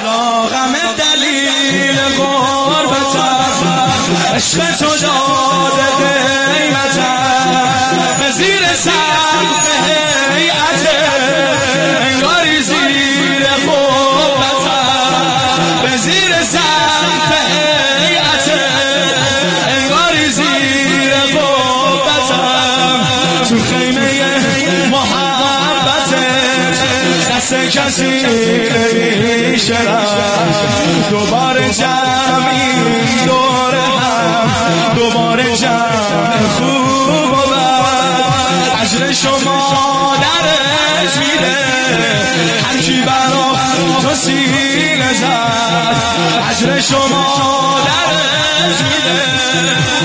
یا غم دلیل غربتم، عشق تو داده قیمتم، به زیر سقف هیئت انگاری زیر قبتم، به زیر سقف هیئت انگاری زیر قبتم، تو خیمه محبت دست کسی نمیشرم، دوباره جمعیم دور هم، دوباره جمع خوب و بد، اجر شما درش میده، هر کی برا تو سینه زد، اجر شما درش میده.